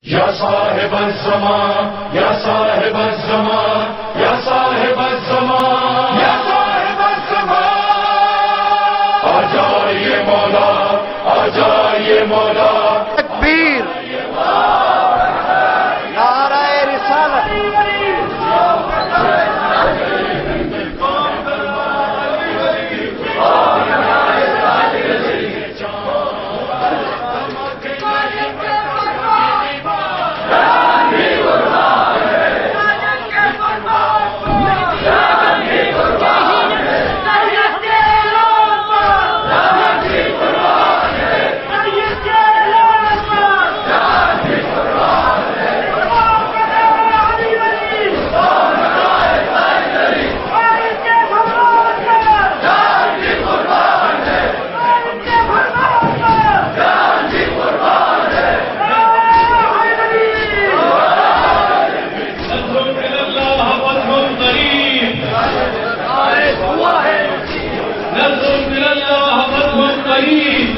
یا صاحب الزمان یا صاحب الزمان یا صاحب الزمان یا صاحب الزمان آ جائیے مولا آ جائیے مولا تکبیر نعرہ رسالت نظر من اللہ فتح قریب